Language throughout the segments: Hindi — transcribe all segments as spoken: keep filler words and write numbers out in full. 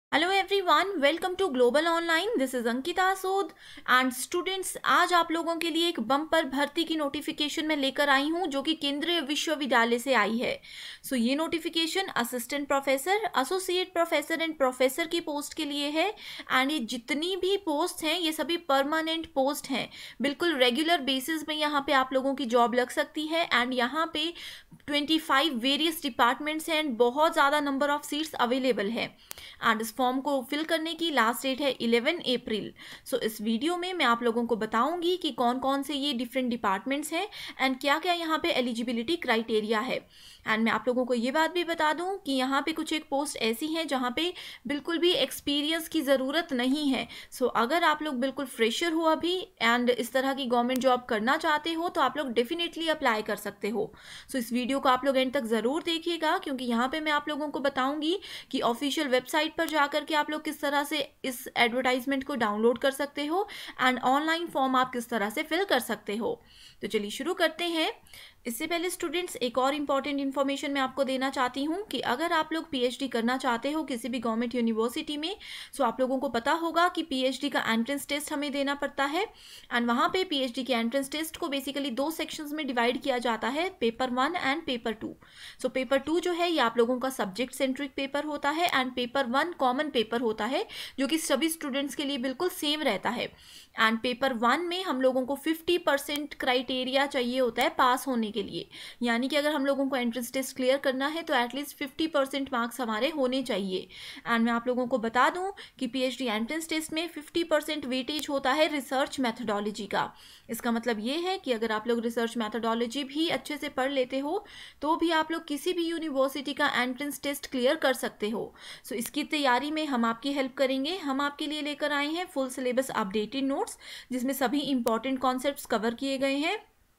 Hello everyone, welcome to Global Online. This is Ankita Sood and students, आज आप लोगों के लिए एक बम्पर भर्ती की नोटिफिकेशन में लेकर आई हूं जो कि केंद्रीय विश्वविद्यालय से आई है। सो so, ये notification assistant professor, associate professor and professor की पोस्ट के लिए है। एंड ये जितनी भी पोस्ट हैं ये सभी परमानेंट पोस्ट हैं, बिल्कुल रेगुलर बेसिस में यहाँ पे आप लोगों की जॉब लग सकती है। एंड यहाँ पे पच्चीस वेरियस डिपार्टमेंट्स हैं एंड बहुत ज़्यादा नंबर ऑफ सीट्स अवेलेबल है। एंड इस फॉर्म को फिल करने की लास्ट डेट है ग्यारह अप्रैल। सो so, इस वीडियो में मैं आप लोगों को बताऊंगी कि कौन कौन से ये डिफरेंट डिपार्टमेंट्स हैं एंड क्या क्या यहाँ पे एलिजिबिलिटी क्राइटेरिया है। एंड मैं आप लोगों को ये बात भी बता दूं कि यहाँ पे कुछ एक पोस्ट ऐसी हैं जहाँ पे बिल्कुल भी एक्सपीरियंस की ज़रूरत नहीं है। सो so, अगर आप लोग बिल्कुल फ्रेशर हो अभी एंड इस तरह की गवर्नमेंट जॉब करना चाहते हो तो आप लोग डेफिनेटली अप्लाई कर सकते हो। सो so, इस वीडियो को आप लोग एंड तक ज़रूर देखिएगा, क्योंकि यहाँ पे मैं आप लोगों को बताऊंगी कि ऑफिशियल वेबसाइट पर जाकर के आप लोग किस तरह से इस एडवर्टाइजमेंट को डाउनलोड कर सकते हो एंड ऑनलाइन फॉर्म आप किस तरह से फिल कर सकते हो। तो चलिए शुरू करते हैं। इससे पहले स्टूडेंट्स, एक और इम्पॉर्टेंट इन्फॉर्मेशन मैं आपको देना चाहती हूँ कि अगर आप लोग पीएचडी करना चाहते हो किसी भी गवर्नमेंट यूनिवर्सिटी में, सो आप लोगों को पता होगा कि पीएचडी का एंट्रेंस टेस्ट हमें देना पड़ता है। एंड वहाँ पे पीएचडी के एंट्रेंस टेस्ट को बेसिकली दो सेक्शंस में डिवाइड किया जाता है, paper one and paper two. So paper two जो है ये आप लोगों का सब्जेक्ट सेंट्रिक पेपर होता है and paper one common paper होता है जो कि सभी स्टूडेंट्स के लिए बिल्कुल सेम रहता है। एंड पेपर वन में हम लोगों को फिफ्टी परसेंट क्राइटेरिया चाहिए होता है पास होने के लिए, यानी कि अगर हम लोगों को एंट्रेंस टेस्ट क्लियर करना है तो एटलीस्ट फिफ्टी परसेंट मार्क्स हमारे होने चाहिए। एंड मैं आप लोगों को बता दूं कि पीएचडी एंट्रेंस टेस्ट में फिफ्टी परसेंट वेटेज होता है रिसर्च मैथडोलॉजी का। इसका मतलब ये है कि अगर आप लोग रिसर्च मैथडोलॉजी भी अच्छे से पढ़ लेते हो तो भी आप लोग किसी भी यूनिवर्सिटी का एंट्रेंस टेस्ट क्लियर कर सकते हो। सो so, इसकी तैयारी में हम आपकी हेल्प करेंगे। हम आपके लिए लेकर आए हैं फुल सिलेबस अपडेटेड नोट्स जिसमें सभी इंपॉर्टेंट कॉन्सेप्ट्स कवर किए गए हैं।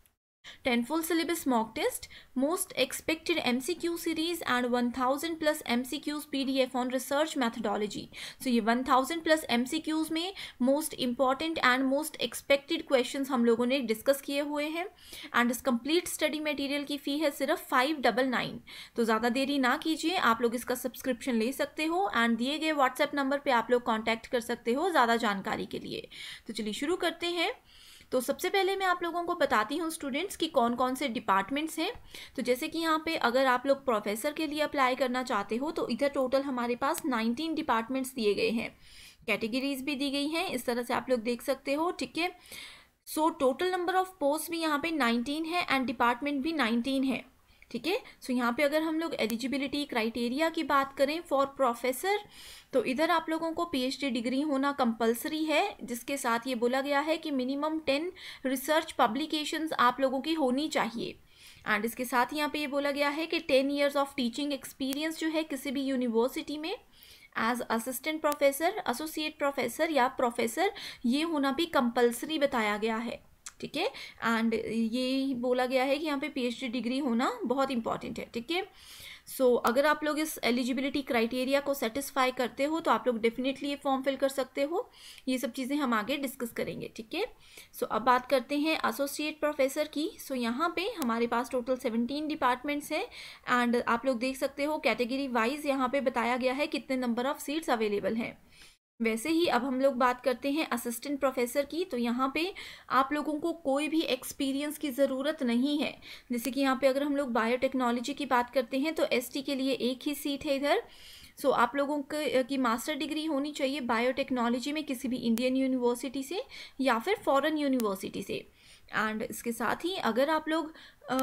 Ten full syllabus mock test, most expected M C Q series and one thousand plus M C Qs P D F on research methodology. So ये one thousand plus M C Qs में most important and most expected questions हम लोगों ने डिस्कस किए हुए हैं। एंड इस कंप्लीट स्टडी मटेरियल की फ़ी है सिर्फ फाइव डबल नाइन। तो ज़्यादा देरी ना कीजिए, आप लोग इसका सब्सक्रिप्शन ले सकते हो एंड दिए गए व्हाट्सएप नंबर पर आप लोग कॉन्टैक्ट कर सकते हो ज़्यादा जानकारी के लिए। तो चलिए शुरू करते हैं। तो सबसे पहले मैं आप लोगों को बताती हूँ स्टूडेंट्स कि कौन कौन से डिपार्टमेंट्स हैं। तो जैसे कि यहाँ पे अगर आप लोग प्रोफेसर के लिए अप्लाई करना चाहते हो तो इधर टोटल हमारे पास नाइनटीन डिपार्टमेंट्स दिए गए हैं, कैटेगरीज भी दी गई हैं, इस तरह से आप लोग देख सकते हो। ठीक है, so total number of post भी यहाँ पे नाइनटीन है एंड डिपार्टमेंट भी नाइनटीन है। ठीक है, सो यहाँ पे अगर हम लोग एलिजिबिलिटी क्राइटेरिया की बात करें फॉर प्रोफेसर तो इधर आप लोगों को पीएचडी डिग्री होना कंपलसरी है, जिसके साथ ये बोला गया है कि मिनिमम टेन रिसर्च पब्लिकेशंस आप लोगों की होनी चाहिए। एंड इसके साथ यहाँ पे ये बोला गया है कि ten years of teaching experience जो है किसी भी यूनिवर्सिटी में as assistant professor, associate professor या प्रोफेसर, ये होना भी कंपलसरी बताया गया है। ठीक है, एंड ये बोला गया है कि यहाँ पे पीएचडी डिग्री होना बहुत इंपॉर्टेंट है। ठीक है, सो so, अगर आप लोग इस एलिजिबिलिटी क्राइटेरिया को सेटिस्फाई करते हो तो आप लोग डेफिनेटली ये फॉर्म फिल कर सकते हो। ये सब चीज़ें हम आगे डिस्कस करेंगे। ठीक है, सो so, अब बात करते हैं एसोसिएट प्रोफेसर की। सो so, यहाँ पे हमारे पास टोटल सेवनटीन डिपार्टमेंट्स हैं एंड आप लोग देख सकते हो कैटेगरी वाइज यहाँ पे बताया गया है कितने नंबर ऑफ सीट्स अवेलेबल हैं। वैसे ही अब हम लोग बात करते हैं असिस्टेंट प्रोफेसर की। तो यहाँ पे आप लोगों को कोई भी एक्सपीरियंस की ज़रूरत नहीं है। जैसे कि यहाँ पे अगर हम लोग बायोटेक्नोलॉजी की बात करते हैं तो एसटी के लिए एक ही सीट है इधर। सो so, आप लोगों की मास्टर डिग्री होनी चाहिए बायोटेक्नोलॉजी में किसी भी इंडियन यूनिवर्सिटी से या फिर फॉरेन यूनिवर्सिटी से। एंड इसके साथ ही अगर आप लोग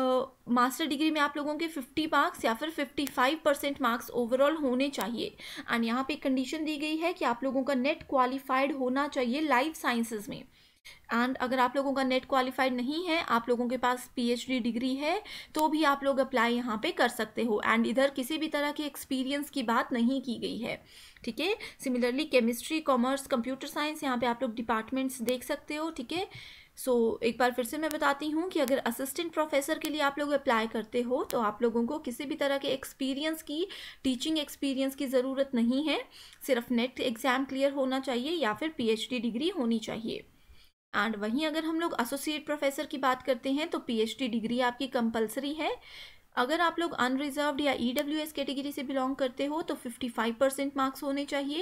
मास्टर uh, डिग्री में आप लोगों के फिफ्टी मार्क्स या फिर fifty five percent marks overall होने चाहिए। एंड यहाँ पे कंडीशन दी गई है कि आप लोगों का नेट क्वालिफाइड होना चाहिए लाइफ साइंसेज में। एंड अगर आप लोगों का नेट क्वालिफाइड नहीं है, आप लोगों के पास पीएचडी डिग्री है, तो भी आप लोग अप्लाई यहाँ पे कर सकते हो। एंड इधर किसी भी तरह के एक्सपीरियंस की बात नहीं की गई है। ठीक है, similarly chemistry, commerce, computer science, यहाँ पे आप लोग डिपार्टमेंट्स देख सकते हो। ठीक है, सो so, एक बार फिर से मैं बताती हूँ कि अगर असिस्टेंट प्रोफेसर के लिए आप लोग अप्लाई करते हो तो आप लोगों को किसी भी तरह के एक्सपीरियंस की, टीचिंग एक्सपीरियंस की ज़रूरत नहीं है। सिर्फ नेट एग्ज़ाम क्लियर होना चाहिए या फिर पीएचडी डिग्री होनी चाहिए। एंड वहीं अगर हम लोग एसोसिएट प्रोफेसर की बात करते हैं तो पीएचडी डिग्री आपकी कंपलसरी है। अगर आप लोग अनरिजर्व्ड या ईडब्ल्यूएस कैटेगरी से बिलोंग करते हो तो फिफ्टी फाइव परसेंट मार्क्स होने चाहिए।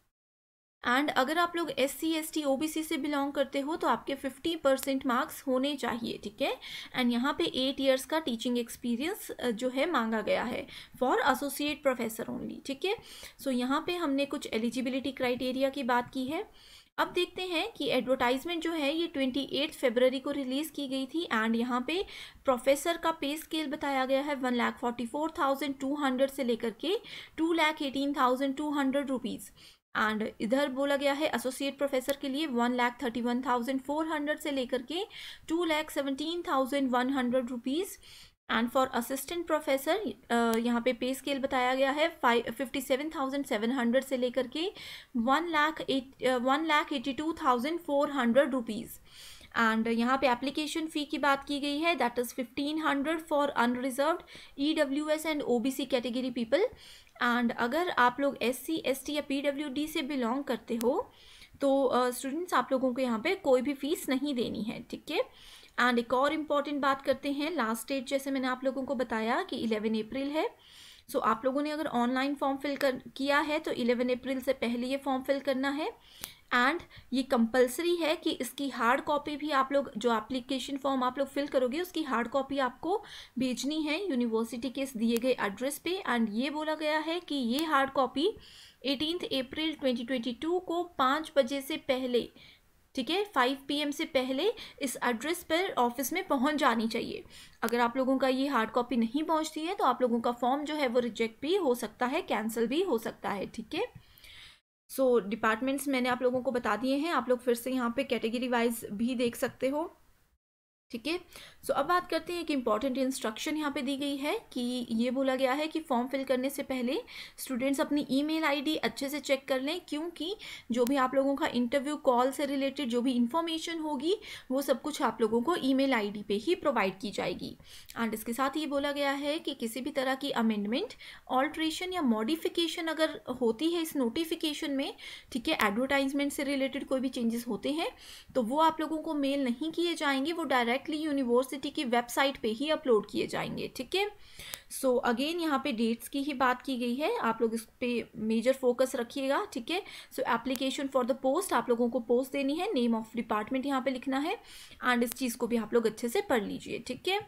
एंड अगर आप लोग S C S T O B C से बिलोंग करते हो तो आपके फिफ्टी परसेंट मार्क्स होने चाहिए, ठीक है। एंड यहाँ पे एट इयर्स का टीचिंग एक्सपीरियंस जो है मांगा गया है फॉर एसोसिएट प्रोफेसर ओनली, ठीक है। सो यहाँ पे हमने कुछ एलिजिबिलिटी क्राइटेरिया की बात की है। अब देखते हैं कि एडवर्टाइजमेंट जो है ये ट्वेंटी एट फरवरी को रिलीज़ की गई थी। एंड यहाँ पे प्रोफेसर का पे स्केल बताया गया है one lakh forty four thousand two hundred से लेकर के two lakh eighteen thousand two hundred rupees. And इधर बोला गया है एसोसिएट प्रोफेसर के लिए one lakh thirty one thousand four hundred से लेकर के two lakh seventeen thousand one hundred rupees. And for assistant professor यहाँ पे पे स्केल बताया गया है five fifty seven thousand seven hundred से लेकर के one lakh eight one lakh eighty two thousand four hundred rupees. And यहाँ पे एप्लीकेशन फ़ी की बात की गई है, that is fifteen hundred for unreserved E W S and O B C category people. And अगर आप लोग एस सी एस टी या पी डब्ल्यू डी से बिलोंग करते हो तो स्टूडेंट्स uh, आप लोगों को यहाँ पे कोई भी फीस नहीं देनी है, ठीक है। एंड एक और इम्पॉर्टेंट बात करते हैं, लास्ट डेट जैसे मैंने आप लोगों को बताया कि इलेवन अप्रैल है। सो so, आप लोगों ने अगर ऑनलाइन फॉर्म फिल कर किया है तो इलेवन अप्रैल से पहले ये फॉर्म फिल करना है। एंड ये कंपलसरी है कि इसकी हार्ड कॉपी भी आप लोग, जो एप्लीकेशन फॉर्म आप लोग फिल करोगे उसकी हार्ड कॉपी आपको भेजनी है यूनिवर्सिटी के इस दिए गए एड्रेस पे। एंड ये बोला गया है कि ये hard copy eighteenth April twenty twenty two को पाँच बजे से पहले, ठीक है, फाइव पी एम से पहले इस एड्रेस पर ऑफिस में पहुंच जानी चाहिए। अगर आप लोगों का ये हार्ड कॉपी नहीं पहुंचती है तो आप लोगों का फॉर्म जो है वो रिजेक्ट भी हो सकता है, कैंसिल भी हो सकता है, ठीक है। सो डिपार्टमेंट्स मैंने आप लोगों को बता दिए हैं, आप लोग फिर से यहाँ पे कैटेगरी वाइज भी देख सकते हो, ठीक है। सो अब बात करते हैं कि इंपॉर्टेंट इंस्ट्रक्शन यहाँ पे दी गई है कि ये बोला गया है कि फॉर्म फिल करने से पहले स्टूडेंट्स अपनी ईमेल आईडी अच्छे से चेक कर लें, क्योंकि जो भी आप लोगों का इंटरव्यू कॉल से रिलेटेड जो भी इंफॉर्मेशन होगी वो सब कुछ आप लोगों को ईमेल आईडी पे ही प्रोवाइड की जाएगी। एंड इसके साथ ये बोला गया है कि किसी भी तरह की अमेंडमेंट, ऑल्ट्रेशन या मॉडिफिकेशन अगर होती है इस नोटिफिकेशन में, ठीक है, एडवर्टाइजमेंट से रिलेटेड कोई भी चेंजेस होते हैं तो वो आप लोगों को मेल नहीं किए जाएंगे, वो डायरेक्ट यूनिवर्सिटी की वेबसाइट पे ही अपलोड किए जाएंगे, ठीक है। सो अगेन यहाँ पे डेट्स की ही बात की गई है, आप लोग इस पे मेजर फोकस रखिएगा, ठीक है। So application for the post, आप लोगों को पोस्ट देनी है, नेम ऑफ डिपार्टमेंट यहाँ पे लिखना है। एंड इस चीज़ को भी आप लोग अच्छे से पढ़ लीजिए, ठीक है।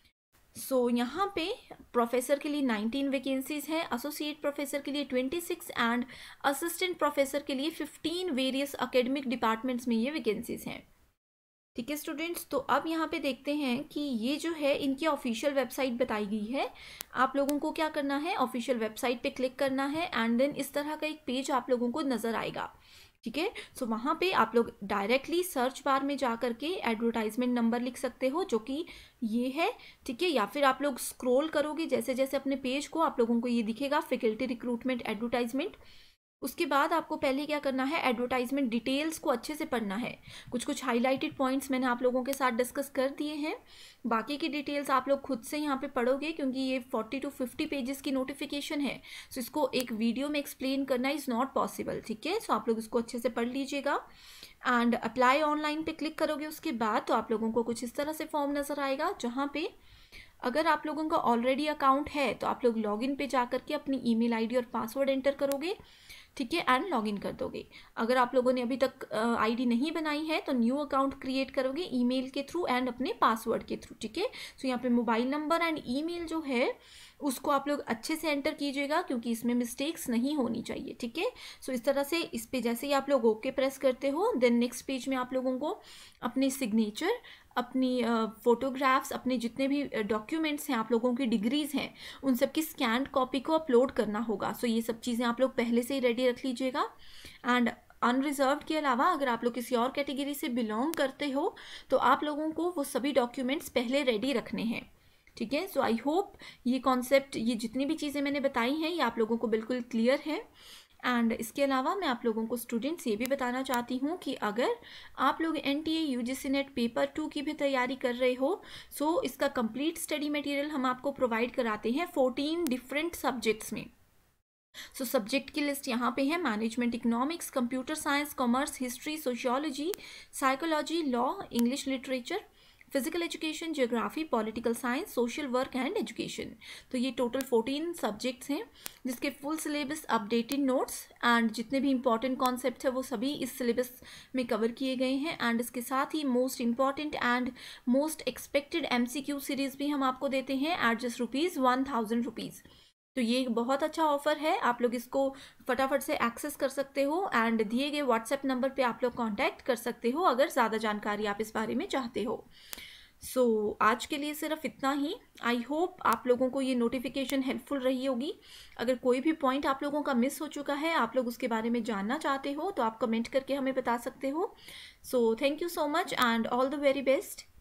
सो so, यहाँ पे प्रोफेसर के लिए नाइनटीन वैकेंसीज हैं, एसोसिएट प्रोफेसर के लिए twenty six and assistant professor के लिए फिफ्टीन वेरियस एकेडमिक डिपार्टमेंट्स में ये वैकेंसीज हैं, ठीक है स्टूडेंट्स। तो अब यहाँ पे देखते हैं कि ये जो है इनकी ऑफिशियल वेबसाइट बताई गई है। आप लोगों को क्या करना है, ऑफिशियल वेबसाइट पे क्लिक करना है एंड देन इस तरह का एक पेज आप लोगों को नज़र आएगा, ठीक है। सो वहाँ पे आप लोग डायरेक्टली सर्च बार में जा करके एडवर्टाइजमेंट नंबर लिख सकते हो जो कि ये है, ठीक है, या फिर आप लोग स्क्रॉल करोगे जैसे जैसे अपने पेज को, आप लोगों को ये दिखेगा फैकल्टी रिक्रूटमेंट एडवर्टाइजमेंट। उसके बाद आपको पहले क्या करना है, एडवर्टाइजमेंट डिटेल्स को अच्छे से पढ़ना है। कुछ कुछ हाईलाइटेड पॉइंट्स मैंने आप लोगों के साथ डिस्कस कर दिए हैं, बाकी की डिटेल्स आप लोग खुद से यहाँ पे पढ़ोगे क्योंकि ये फोर्टी टू फिफ्टी पेजेस की नोटिफिकेशन है। सो इसको एक वीडियो में एक्सप्लेन करना इज़ नॉट पॉसिबल, ठीक है। सो आप लोग इसको अच्छे से पढ़ लीजिएगा। एंड अप्लाई ऑनलाइन पे क्लिक करोगे उसके बाद तो आप लोगों को कुछ इस तरह से फॉर्म नज़र आएगा, जहाँ पे अगर आप लोगों का ऑलरेडी अकाउंट है तो आप लोग लॉगिन पे जा करके अपनी ईमेल आईडी और पासवर्ड एंटर करोगे, ठीक है, एंड लॉगिन कर दोगे। अगर आप लोगों ने अभी तक आईडी नहीं बनाई है तो न्यू अकाउंट क्रिएट करोगे ईमेल के थ्रू एंड अपने पासवर्ड के थ्रू, ठीक है। सो यहाँ पे मोबाइल नंबर एंड ईमेल जो है उसको आप लोग अच्छे से एंटर कीजिएगा क्योंकि इसमें मिस्टेक्स नहीं होनी चाहिए, ठीक है। सो इस तरह से इस पे जैसे ही आप लोग ओके प्रेस करते हो देन नेक्स्ट पेज में आप लोगों को अपने सिग्नेचर, अपनी फ़ोटोग्राफ्स, अपने जितने भी डॉक्यूमेंट्स हैं, आप लोगों की डिग्रीज़ हैं, उन सब की स्कैन कॉपी को अपलोड करना होगा। सो ये सब चीज़ें आप लोग पहले से ही रेडी रख लीजिएगा। एंड अनरिजर्व्ड के अलावा अगर आप लोग किसी और कैटेगरी से बिलोंग करते हो तो आप लोगों को वो सभी डॉक्यूमेंट्स पहले रेडी रखने हैं, ठीक है। सो आई होप ये कॉन्सेप्ट, ये जितनी भी चीज़ें मैंने बताई हैं ये आप लोगों को बिल्कुल क्लियर है। एंड इसके अलावा मैं आप लोगों को स्टूडेंट्स ये भी बताना चाहती हूँ कि अगर आप लोग N T A U G C NET paper two की भी तैयारी कर रहे हो सो इसका कंप्लीट स्टडी मटेरियल हम आपको प्रोवाइड कराते हैं फोर्टीन डिफरेंट सब्जेक्ट्स में। सो so, सब्जेक्ट की लिस्ट यहाँ पे है, management economics, computer science, commerce, history, sociology, psychology, law, English literature, physical education, geography, political science, social work and education. तो ये टोटल फोर्टीन सब्जेक्ट्स हैं जिसके full syllabus, updated notes and जितने भी इंपॉर्टेंट कॉन्सेप्ट है वो सभी इस सिलेबस में कवर किए गए हैं। एंड इसके साथ ही most important and most expected MCQ series भी हम आपको देते हैं at just rupees one thousand rupees. तो ये एक बहुत अच्छा ऑफर है, आप लोग इसको फटाफट से एक्सेस कर सकते हो एंड दिए गए व्हाट्सएप नंबर पे आप लोग कांटेक्ट कर सकते हो अगर ज़्यादा जानकारी आप इस बारे में चाहते हो। सो so, आज के लिए सिर्फ इतना ही। आई होप आप लोगों को ये नोटिफिकेशन हेल्पफुल रही होगी। अगर कोई भी पॉइंट आप लोगों का मिस हो चुका है, आप लोग उसके बारे में जानना चाहते हो, तो आप कमेंट करके हमें बता सकते हो। So thank you so much and all the very best.